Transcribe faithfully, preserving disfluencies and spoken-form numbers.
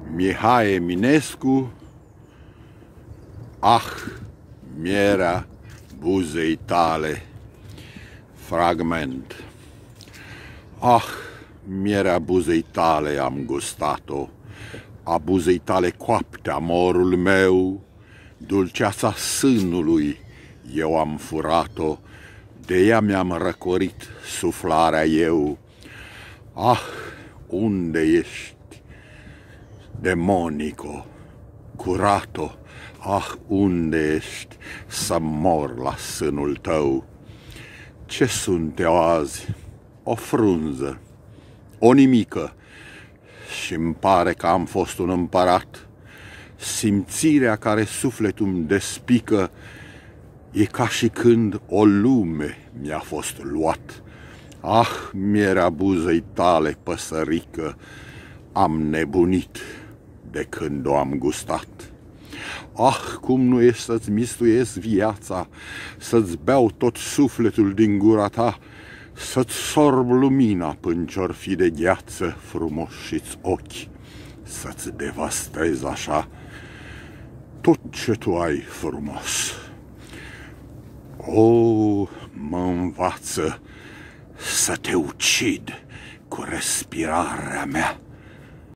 Mihai Eminescu, ah, mierea buzei tale. Fragment. Ah, mierea buzei tale am gustat-o, a buzei tale coapte, amorul meu, dulceața sânului eu am furat-o, de ea mi-am răcorit suflarea eu. Ah, unde ești, demonico, curato? Ah, unde ești să mor la sânul tău? Ce sunt eu azi? O frunză, o nimică, și-mi pare că am fost un împărat. Simțirea care sufletul îmi despică e ca și când o lume mi-a fost luat. Ah, mierea buzei tale, păsărică, am nebunit de când o am gustat. Ah, cum nu ești să-ți mistuiesc viața, să-ți beau tot sufletul din gura ta, să-ți sorb lumina până ce-or fi de gheață frumoși-ți ochi, să-ți devastez așa tot ce tu ai frumos. O, mă învață să te ucid cu respirarea mea.